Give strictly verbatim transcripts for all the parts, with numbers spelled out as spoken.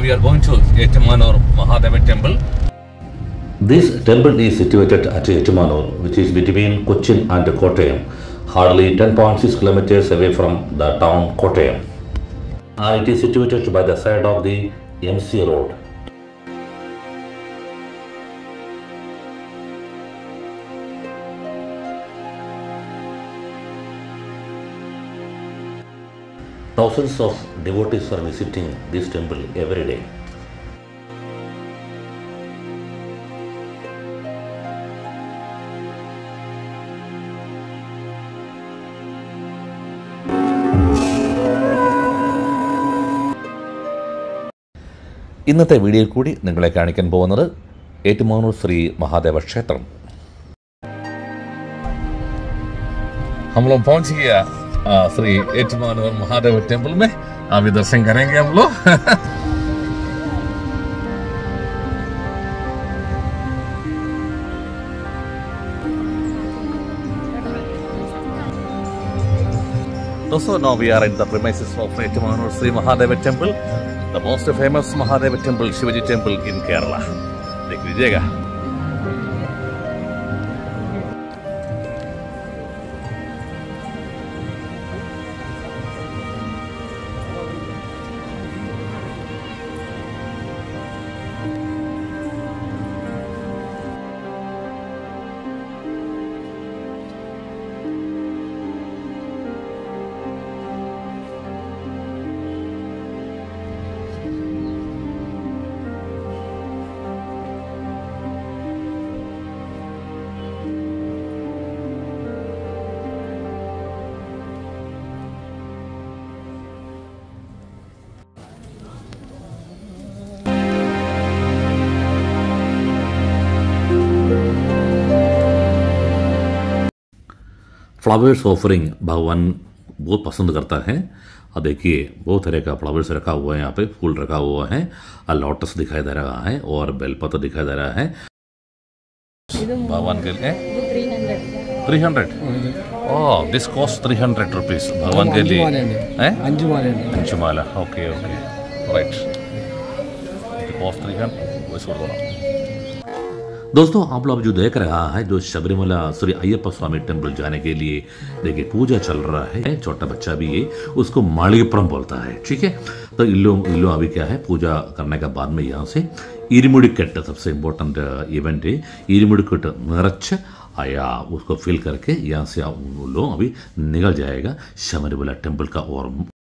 we are going to Yettimanur Mahadeva temple. This temple is situated at Yettimanur, which is between Cochin and Kottayam, hardly ten point six kilometers away from the town Kottayam. And it is situated by the side of the M C road. Thousands of devotees are visiting this temple every day. ഇന്നത്തെ വീഡിയോയിൽ കൂടി നിങ്ങളെ കാണിക്കാൻ പോകുന്നത് ഏറ്റുമാനൂർ ശ്രീ മഹാദേവ ക്ഷേത്രം. हम लोग पहुंच गया श्री एटमानूर महादेव टेम्पल में. अभी दर्शन करेंगे हम लोग. Also, now we are in the premises of Yettimanur Sri Mahadeva Temple, the most famous Mahadeva temple, Shivaji temple in Kerala. देख लीजिएगा. फ्लावर्स ऑफरिंग भगवान बहुत पसंद करता है. और देखिए बहुत तरह का फ्लावर्स रखा हुआ है, यहाँ पे फूल रखा हुआ है, लॉटस दिखाई दे रहा है और बेलपत्र दिखाई दे रहा है. भगवान के लिए three hundred. Oh, this cost three hundred rupees भगवान के लिए. अंजुमाला. Okay okay right. Cost three hundred. दोस्तों, आप लोग जो देख रहा है जो शबरीमला श्री अय्यप्पा स्वामी टेम्पल जाने के लिए देखिए पूजा चल रहा है. छोटा बच्चा भी है, उसको मालिकपुरम बोलता है. ठीक है, तो इल्लो इल्लो अभी क्या है, पूजा करने के बाद में यहाँ से इरिमुडिकट सबसे इम्पोर्टेंट इवेंट है. इरिमुडिकट निरच आया उसको फिल करके यहाँ से लोग अभी निकल जाएगा शबरीमला टेम्पल का. और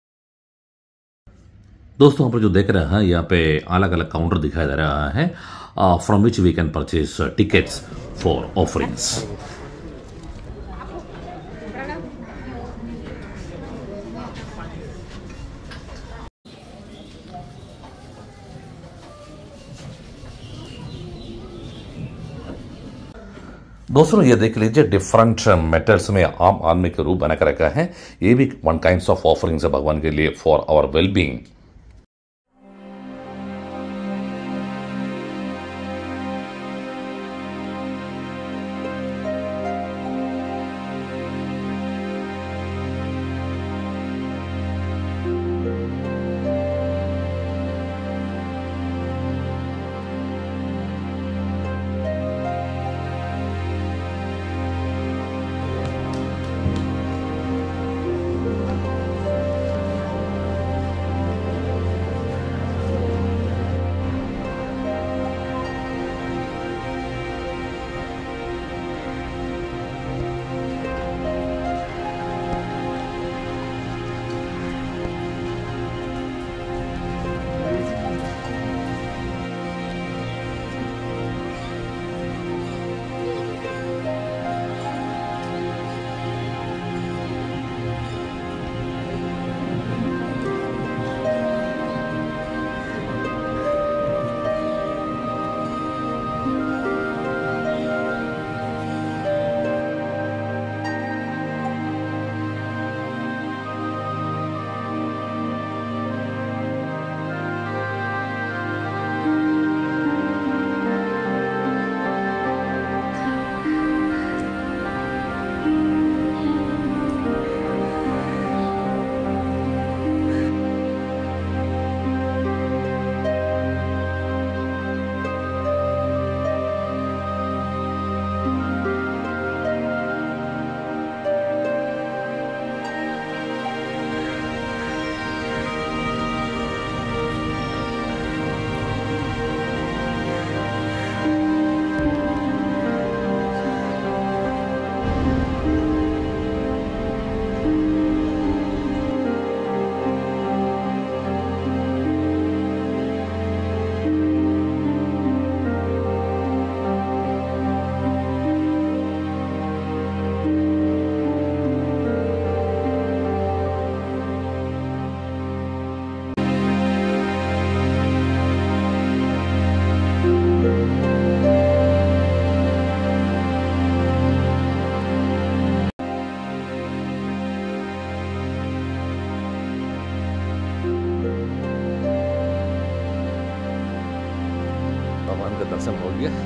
दोस्तों, आप जो देख रहे हैं यहाँ पे अलग अलग काउंटर दिखाई दे रहा है, Uh, from which we can purchase uh, tickets for offerings. दोस्तों, ये देख लीजिए डिफरेंट मेटल्स में आम आदमी के रूप बना कर रखा है. ये भी वन काइंड्स ऑफ ऑफरिंग्स है भगवान के लिए फॉर आवर वेलबींग. भगवान का दर्शन हो गया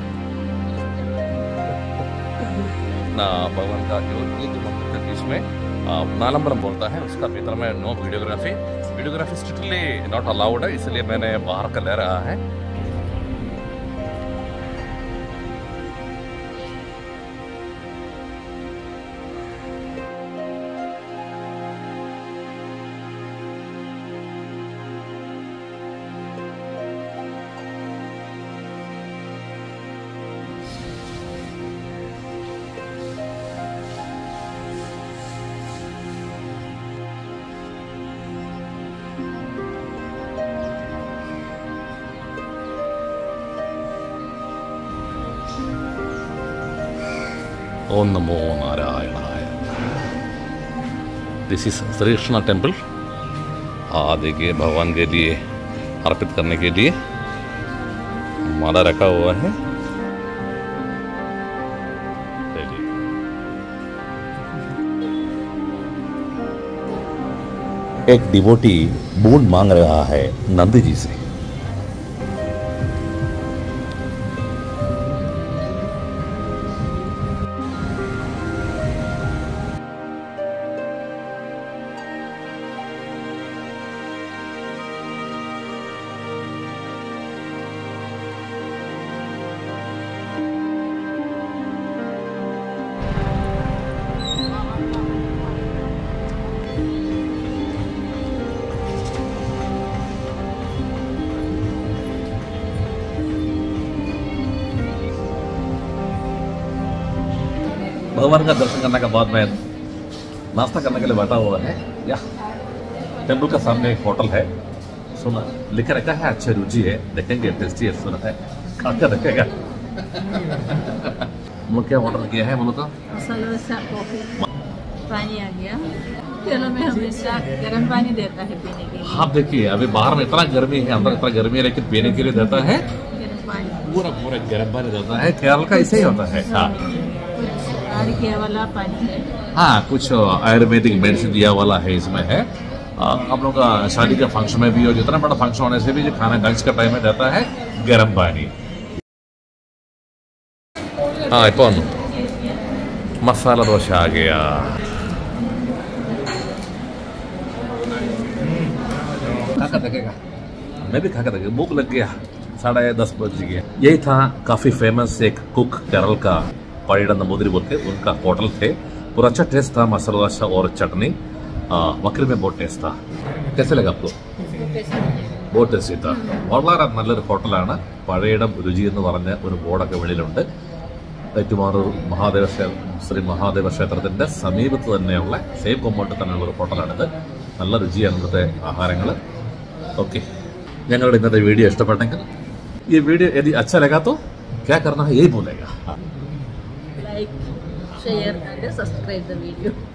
ना। भगवान का जो ये जो मंदिर के बीच में नालंबरम बोलता है, उसका भीतर में no videography videography strictly not allowed है, इसलिए मैंने बाहर का ले रहा है। ओम नमो नारायणाय। This is Shri Krishna temple. हाँ देखिए, भगवान के लिए अर्पित करने के लिए माला रखा हुआ है। एक डिवोटी बूंद मांग रहा है नंदी जी से। भगवान का दर्शन करने के बाद मैं नाश्ता करने के लिए बैठा हुआ है। या टेम्पल का सामने एक होटल है, सुना लिखा रखा है अच्छी रुचि है, देखेंगे टेस्टी है, सुना है खाकर रखेगा। हम लोग क्या ऑर्डर किया है बोलो तो? मसाला डोसा, कॉफी, पानी आ गया। केरल में हमेशा गर्म पानी देता है पीने के लिए। हाँ देखिए, अभी बाहर में इतना गर्मी है, अंदर इतना गर्मी है, लेकिन पीने के लिए देता है गर्म पानी, पूरा पूरा गर्म पानी देता है। केरल का ऐसे ही होता है। हाँ वाला पानी है। हाँ, कुछ आयुर्वेदिक मेडिसिन दिया वाला है इसमें है। आप लोग का शादी का फंक्शन में भी और जितना बड़ा फंक्शन होने से भी जो खाना लंच का टाइम में देता है गर्म पानी। हाँ इपन मसाला डोसा आ गया। खाकर देखेगा, मैं भी खाकर देखेगा, भूख लग गया, साढ़े दस बज गया। यही था काफी फेमस एक कुक केरल का, पाड़ीड़ा नंबूदिरी बोलते, उनका होटल थे। पूरा अच्छा टेस्ट था, मसाला डोसा और चटनी मकरी में बहुत टेस्ट था। कैसे लगा आपको? बहुत ടെസ്റ്റ് था। വളരെ നല്ലൊരു ഹോട്ടലാണ്। പഴയിടം രുചി എന്ന് പറഞ്ഞ ഒരു ബോർഡൊക്കെ വെളിയിലുണ്ട്. ഏറ്റുമാനൂർ മഹാദേവ ശ്രീ മഹാദേവ ക്ഷേത്രത്തിന്റെ സമീപത്ത് തന്നെയുള്ള സെയിം കോമ്പൗണ്ടിൽ തന്നെയുള്ള ഒരു ഹോട്ടലാണിത്. നല്ല രുചിയാണ് ഇവിടുത്തെ ആഹാരങ്ങൾ. ഓക്കെ, ഞങ്ങളുടെ ഇന്നത്തെ വീഡിയോ ഇഷ്ടപ്പെട്ടെങ്കിൽ ഈ വീഡിയോ यदि अच्छा लगा तो क्या करना है यही बोलेगा, like share and subscribe the video.